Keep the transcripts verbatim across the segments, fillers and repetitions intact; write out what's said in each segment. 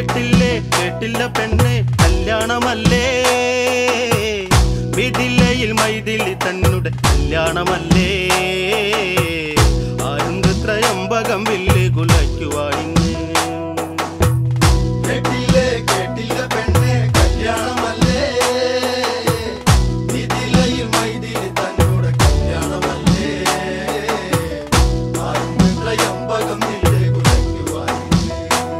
കേട്ടില്ലേ കേട്ടില്ല പെണ്ണെ കല്യാണമല്ലേ വിധിലയിൽ മൈഥിലി തന്നുടെ കല്യാണമല്ലേ ആരുണ്ട് ത്രയംബകം വില്ല് കുലയ്ക്കുവാനിന്ന് കേട്ടില്ലേ കേട്ടില്ല പെണ്ണെ കല്യാണമല്ലേ വിധിലയിൽ മൈഥിലി തന്നുടെ കല്യാണമല്ലേ ആരുണ്ട് ത്രയംബകം വില്ല് കുലയ്ക്കുവാനിന്ന്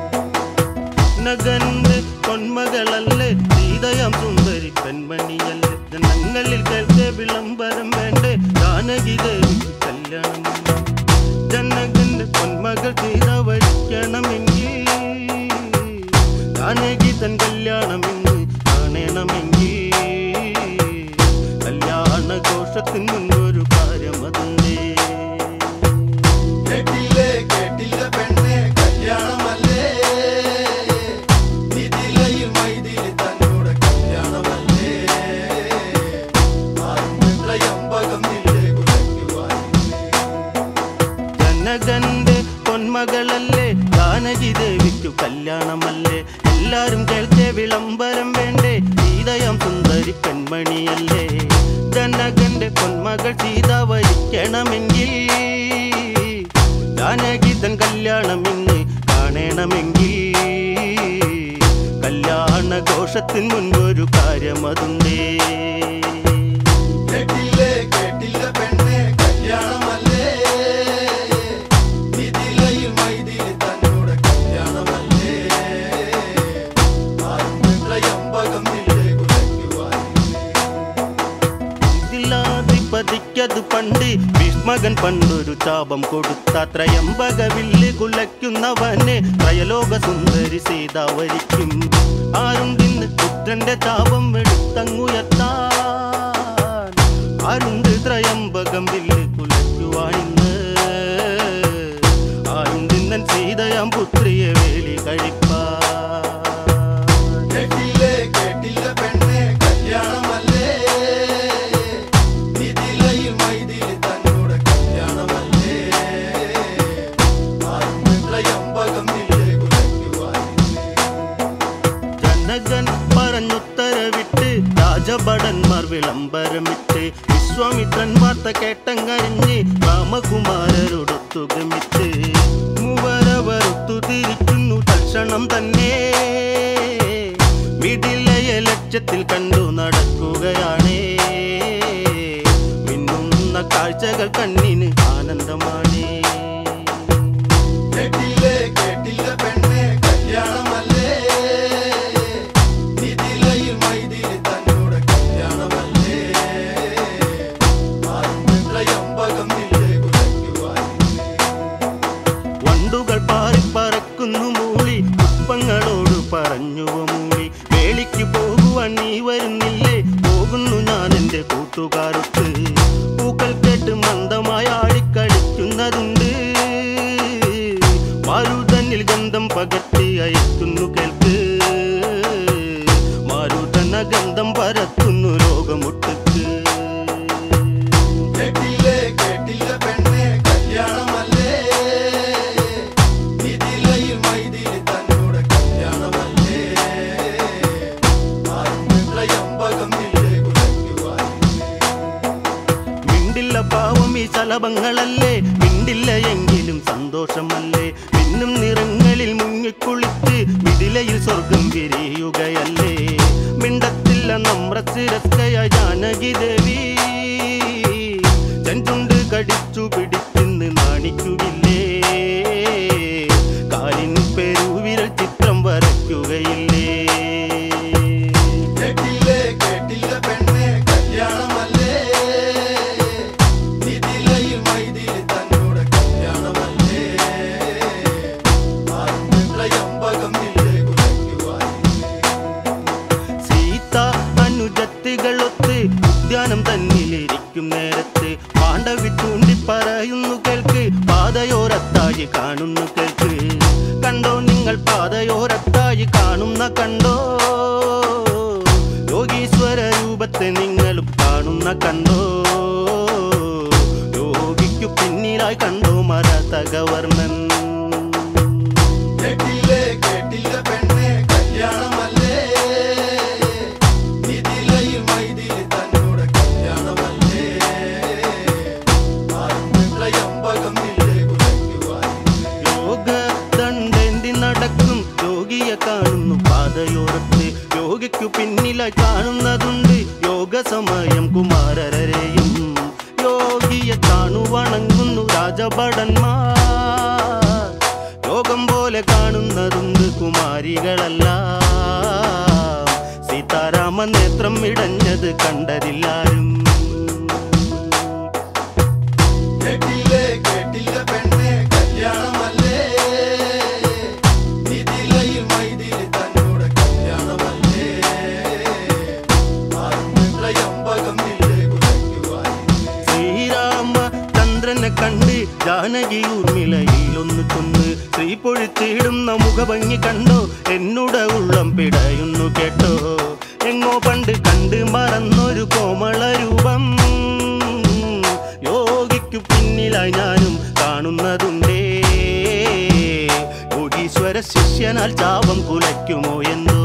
നഗന്റെ പൊന്മകളല്ലേ സീതയാം സുന്ദരി പെൺമണിയല്ലേ ജനങ്ങളിൽ കേൾക്കെ വിളംബരം വേണ്ടേ ജാനകി ദേവിക്ക് കല്യാണം ജനകന്റെ പൊന്മകൾ സീത വരിക്കണമെങ്കിൽ ജാനകി തൻ കല്യാണം ഇന്ന് കാണണമെങ്കിൽ കല്യാണ ഘോഷത്തിന് മുൻപൊരു കാര്യം അതുണ്ടേ കേട്ടില്ലേ കേട്ടില്ല പെണ്ണെ കല്യാണമല്ലേ വിധിലയിൽ മൈഥിലി തന്നുടെ കല്യാണമല്ലേ ആരുണ്ട് ത്രയംബകം വില്ല് കുലയ്ക്കുവാനിന്ന് ജനകന്റെ പൊന്മകളല്ലേ ജാനകി ദേവിക്കു കല്യാണമല്ലേ എല്ലാരും കേൾക്കെ വിളംബരം വേണ്ടേ സീതയാം സുന്ദരി പെൺമണിയല്ലേ ജനകന്റെ പൊന്മകൾ സീത വരിക്കണമെങ്കിൽ ജാനകി തൻ കല്യാണം ഇന്ന് കാണണമെങ്കിൽ കല്യാണ ഘോഷത്തിന് മുൻപൊരു കാര്യം അതുണ്ടേ കേട്ടില്ലേ കേട്ടില്ല പെണ്ണെ കല്യാണമല്ലേ വിധിലയിൽ മൈഥിലി തന്നുടെ കല്യാണമല്ലേ ആരുണ്ട് ത്രയംബകം വില്ല് കുലയ്ക്കുവാനിന്ന് ഇതിലാധിപതിക്കത് പണ്ട് ഭീഷ്മകൻ പണ്ടൊരു ചാപം കൊടുത്ത ത്രയംബക വില്ല് കുലയ്ക്കുന്നവനെ ത്രയലോക സുന്ദരി സീത വരിക്കും ആരുണ്ടിന്ന് പുത്രന്റെ ചാപം എടുത്തങ്ങുയർത്താൻ ആരുണ്ട് ത്രയംബകം വില്ല് കുലയ്ക്കുവാനിന്ന് ആരുണ്ടിന്നൻ സീതയാം പുത്രിയെ വേലി കഴിപ്പാൻ കേട്ടില്ലേ കേട്ടില്ല പെണ്ണെ കല്യാണമല്ലേ വിധിലയിൽ മൈഥിലി തന്നുടെ കല്യാണമല്ലേ ആരുണ്ട് ത്രയംബകം വില്ല് കുലയ്ക്കുവാനിന്ന് ജനകൻ പറഞ്ഞുത്തരവിട്ട് രാജഭടന്മാർ വിളംബരമിട്ട് വിശ്വാമിത്രൻ വാർത്ത കേട്ടങ്ങരിഞ്ഞ് രാമകുമാരരോടൊത്തുഗമിച്ച് മൂവരവരൊത്തു തിരിക്കുന്നു തൽക്ഷണം തന്നെ വിടിലയ ലക്ഷ്യത്തിൽ കണ്ടു നടക്കുകയാണേ മിന്നുന്ന കാഴ്ചകൾ കണ്ണിന് ആനന്ദമാണേ കേട്ടില്ലേ കേട്ടില്ല പെണ്ണെ കല്യാണമല്ലേ വിധിലയിൽ മൈഥിലി തന്നുടെ കല്യാണമല്ലേ ആരുണ്ട് ത്രയംബകം വില്ല് കുലയ്ക്കുവാനിന്ന് വണ്ടുകൾ പാറിപ്പറക്കുന്നു മൂളി പുഷ്പങ്ങളോട് പറഞ്ഞുവോ മൂളി വേളിക്ക് പോകുവാൻ നീ വരുന്നില്ലേ പോകുന്നു ഞാൻ എൻ്റെ കൂട്ടുകാരൊത്ത് പൂക്കൾ കേട്ട് മന്ദമായി ആടിക്കളിക്കുന്നതുണ്ട് മാരുതനിൽ ഗന്ധം പകർത്തി അയക്കുന്നു കേൾക്ക് മാരുതന ഗന്ധം പരത്തുന്നു ലോകമൊട്ടുക്ക് കേട്ടില്ലേ കേട്ടില്ല പെണ്ണെ കല്യാണമല്ലേ വിധിലയിൽ മൈഥിലി തന്നുടെ കല്യാണമല്ലേ ആരുണ്ട് ത്രയംബകം വില്ല് കുലയ്ക്കുവാനിന്ന് മിണ്ടില്ല പാവം ഈ ശലഭങ്ങളല്ലേ മിണ്ടില്ല എങ്കിലും സന്തോഷമല്ലേ മിന്നും നിറങ്ങളിൽ മുങ്ങിക്കുളിച്ച് മിഥിലയിൽ സ്വർഗം വിരിയുകയല്ലേ മിണ്ടത്തില്ല നമ്രശിരസ്കയ ജാനകി ദേവി ചെഞ്ചുണ്ട് കടിച്ചു പിടിച്ചിന്ന് നാണിക്കുകില്ലേ കാലിൻ പെരുവിരൽ ചിത്രം വരയ്ക്കുകയില്ലേ കേട്ടില്ലേ കേട്ടില്ല പെണ്ണെ കല്യാണമല്ലേ വിധിലയിൽ മൈഥിലി തന്നുടെ കല്യാണമല്ലേ ആരുണ്ട് ത്രയംബകം വില്ല് കുലയ്ക്കുവാനിന്ന് സീത അനുജത്തികളൊത്ത് ഉദ്യാനം തന്നിലിരിക്കും നേരത്ത് പാണ്ഡവി ചൂണ്ടി പറയുന്നു കേൾക്ക് പാതയോരത്തായി കാണുന്നു കേൾക്ക് കണ്ടോ നിങ്ങൾ പാതയോരത്തായി കാണുന്ന കണ്ടോ യോഗീശ്വര രൂപത്തെ നിങ്ങളും കാണുന്ന കണ്ടോ യോഗിക്കു പിന്നിലായി കണ്ടോ മരതകവർണ്ണൻ കേട്ടില്ലേ കേട്ടില്ല പെണ്ണെ കാണുന്നു പാതയോരത്ത് യോഗിക്കു പിന്നിലായി കാണുന്നതുണ്ട് യോഗ സമയം കുമാരരെയും യോഗിയെ കാണു വണങ്ങുന്നു രാജഭടന്മാർ യോഗം പോലെ കാണുന്നതുണ്ട് കുമാരികളല്ല സീതാരാമ നേത്രം ഇടഞ്ഞത് കണ്ടതില്ലാരും കേട്ടില്ലേ കേട്ടില്ല പെണ്ണെ കല്യാണമല്ലേ നിതിലയിൽ മൈതിലി തന്നോട് കല്യാണമല്ലേ ത്രയംബകം ഇല്ലേ കുലയ്ക്കുവാൻ ശ്രീരാമ ചന്ദ്രനെ കണ്ട് ജാനകി ഊർമിളയിലൊന്ന് കൊന്ന് ശ്രീ പൊഴുത്തിടുന്ന മുഖഭംഗി കണ്ടോ എന്നുടെ ഉള്ളം പിടയുന്നു കേട്ടോ എങ്ങോ പണ്ട് കണ്ട് മറന്നൊരു കോമള രൂപം യോഗിക്കു പിന്നിലായി ഞാനും കാണുന്നതുണ്ടേ യോഗീശ്വര ശിഷ്യനാൽ ചാപം കുലയ്ക്കുമോ എന്തോ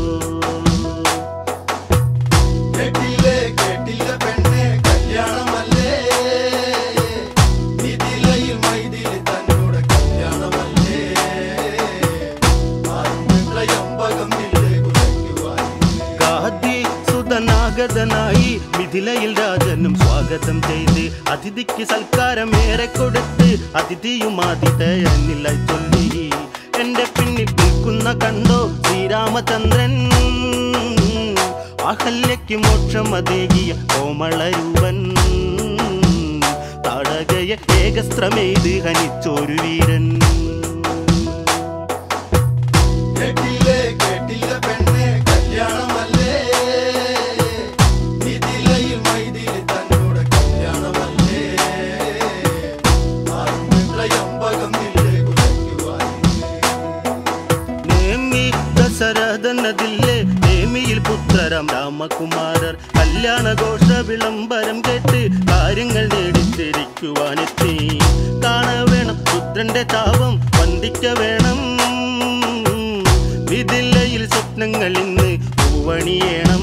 കേട്ടില്ലേ കേട്ടില്ല പെണ്ണെ കല്യാണമല്ലേ നിതിലയിൽ മൈതിലി തന്നോട് കല്യാണമല്ലേ ത്രയംബകം ഇല്ലേ കുലയ്ക്കുവാൻ ഗാദി സുതനാഗതനായി മിഥിലയിൽ രാജനും സ്വാഗതം ചെയ്ത് അതിഥിക്ക് സൽക്കാരം ഏറെ കൊടുത്ത് അതിഥിയും ആതിഥേയനിലായി ചൊല്ലി എന്റെ പിന്നിൽ നിൽക്കുന്ന കണ്ടോ ശ്രീരാമചന്ദ്രൻ അഹല്യയ്ക്ക് മോക്ഷമതേകിയ കോമളരൂപൻ താടകയെ ഏകസ്ത്രമെയ്ത് ഹനിച്ചൊരു വീരൻ കേട്ടില്ലേ കേട്ടില്ല പെണ്ണെ കല്യാണമല്ലേ നിതിലയിൽ മൈതിലി തന്നോട് കല്യാണമല്ലേ ത്രയംബകം ഇല്ലേ കുലയ്ക്കുവാൻ നേമി ദശരഥനതില്ലേ നേമിയിൽ പുത്രരാം രാമകുമാരർ കല്യാണഘോഷ വിളംബരം കേട്ട് കാര്യങ്ങൾ നേടിത്തിരിക്കുവാനെത്തി കാണവേണം പുത്രന്റെ ചാപം വന്ദിക്ക വേണം വിതിലയിൽ സ്വപ്നങ്ങൾ ഇന്ന് പൂവണിയേണം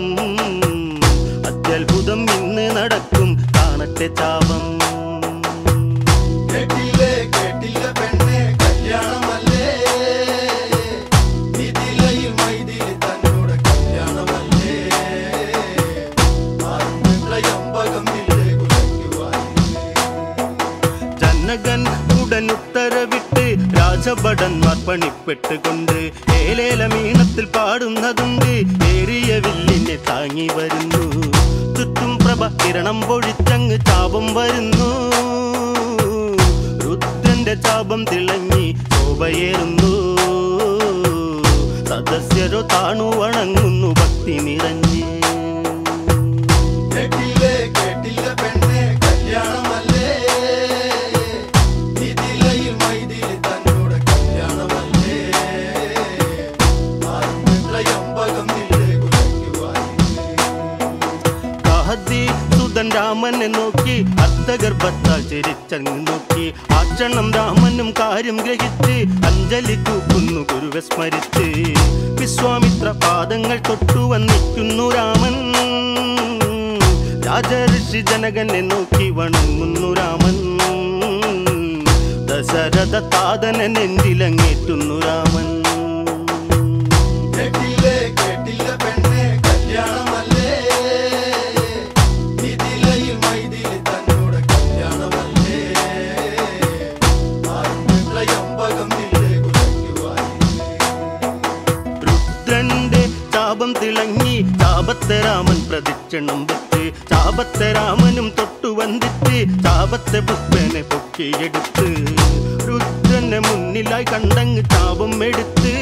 അത്യത്ഭുതം ഇന്ന് നടക്കും കാണട്ടെ ചാപം കേട്ടില്ലേ കേട്ടില്ല പെണ്ണെ കല്യാണമല്ലേ നിതിലയിൽ മൈതിലി തന്നോട് കല്യാണമല്ലേ ത്രയംബകം ഇല്ലേ കുലയ്ക്കുവാൻ ജനകൻ ഉടൻ ഉത്തരവിട്ട് രാജഭടന്മാർ പണിപ്പെട്ടുകൊണ്ട് ഏലേലമീണത്തിൽ പാടുന്നതുണ്ട് ഏറിയ വില്ലിനെ താങ്ങി വരുന്നു ചുറ്റും പ്രഭ കിരണം പൊഴിച്ചങ്ങ് ചാപം വരുന്നു രുദ്രന്റെ ചാപം തിളങ്ങി ശോഭയേറുന്നു സദസ്യരോ താണു വണങ്ങുന്നു ഭക്തി നിറഞ്ഞ് കേട്ടില്ലേ കേട്ടില്ല പെണ്ണെ കല്യാണമല്ലേ നിതിലയിൽ മൈതിലി തന്നോട് കല്യാണമല്ലേ ത്രയംബകം ഇല്ലേ കുലയ്ക്കുവാൻ കാഹതി സുതൻ രാമനെ നോക്കി അർത്ഥഗർഭത്താൽ ചിരിച്ചങ്ങ് നോക്കി ആ ക്ഷണം രാമനും കാര്യം ഗ്രഹിച്ച് അഞ്ജലി കൂക്കുന്നു ഗുരുവെ സ്മരിച്ച് വിശ്വാമിത്ര പാദങ്ങൾ തൊട്ടു വന്നിക്കുന്നു രാമൻ രാജഋഷി ജനകനെ നോക്കി വണങ്ങുന്നു രാമൻ ദശരഥ താതനെ നെഞ്ചിലങ്ങേറ്റുന്നു രാമൻ കേട്ടില്ലേ കേട്ടില്ല പെണ്ണെ കല്യാണമല്ലേ നിതിലയിൽ മൈതിലി തന്നോട് കല്യാണമല്ലേ ത്രയംബകം ഇല്ലേ കുലയ്ക്കുവാൻ രുദ്രന്റെ ചാപം തിളങ്ങി ചാപത്തെ രാമൻ പ്രദക്ഷിണം വെച്ച് ചാപത്തെ രാമനും തൊട്ടു വന്നിട്ട് ചാപത്തെ പുഷ്പനെ പൊക്കിയെടുത്ത് രുദ്രനെ മുന്നിലായി കണ്ടങ്ങ് ചാപം എടുത്ത്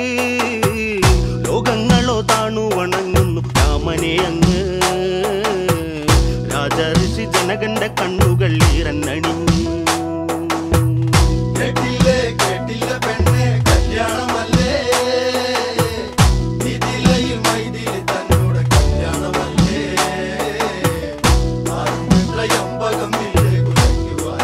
ലോകങ്ങളോ താണു വണങ്ങുന്നു രാമനെ അങ്ങ് രാജഋഷി ജനകന്റെ കണ്ണുകൾ ഈറന്നണിഞ്ഞു കേട്ടില്ലേ കേട്ടില്ല പെണ്ണെ കല്യാണമല്ലേ നിതിലയിൽ മൈതിലി തന്നോട് കല്യാണമല്ലേ ത്രയംബകം ഇല്ലേ കുലയ്ക്കുവാൻ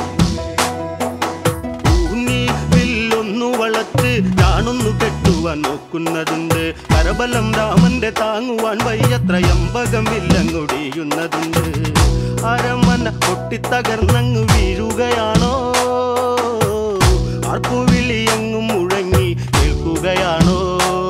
ഊന്നി വില്ലൊന്നു വളച്ച് ഞാനൊന്നു കെട്ടുവാൻ നോക്കുന്നതുണ്ട് കരബലം രാമന്റെ താങ്ങുവാൻ വയ്യത്രയംബകം വില്ലങ്ങൊടിയുന്നതുണ്ട് അരമന പൊട്ടിത്തകർന്നങ്ങ് വീഴുകയാണോ ആർപ്പുവിളിയെങ്ങും മുഴങ്ങി കേൾക്കുകയാണോ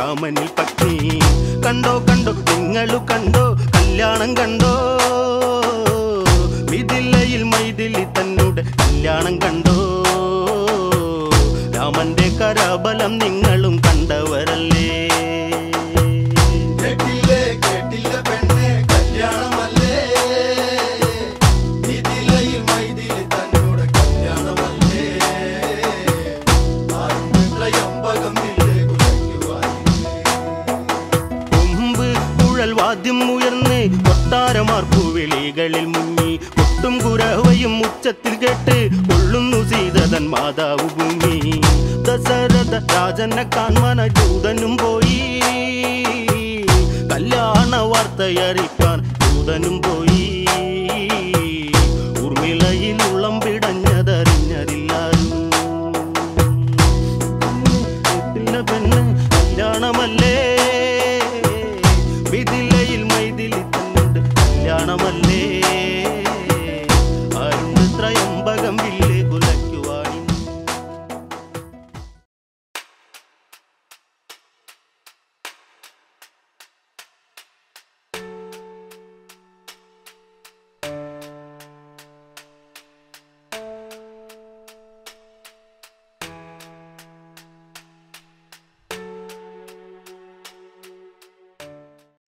രാമനിൽ പത്നി. കണ്ടോ കണ്ടോ നിങ്ങളു കണ്ടോ കല്യാണം കണ്ടോ, മിഥിലയിൽ മൈഥിലി തന്നോട് കല്യാണം കണ്ടോ. രാമന്റെ കരാബലം നിങ്ങളും കണ്ടവരല്ലേ. കേട്ടില്ലേ കേട്ടില്ല പെണ്ണെ കല്യാണമല്ലേ, മിഥിലയിൽ മൈഥിലി തന്നോട് കല്യാണമല്ലേ. ആരുണ്ട് ത്രയംബകം ഇല്ലേ കുലയ്ക്കുവാനില്ലേ. കൊമ്പ് കുഴൽ വാദ്യം ഉയർന്ന് കൊട്ടാരമാർക്കു വിളികളിൽ മുങ്ങി, കൊട്ടും കുരവയും ഉച്ചത്തിൽ കേട്ട് കൊള്ളുന്നു സീതതൻ മാതാവ് ഭൂമി. ദശരഥ രാജനെ കാൺമാന ദൂതനും പോയി, കല്യാണ വാർത്തയറിയിക്കാൻ ദൂതനും പോയി.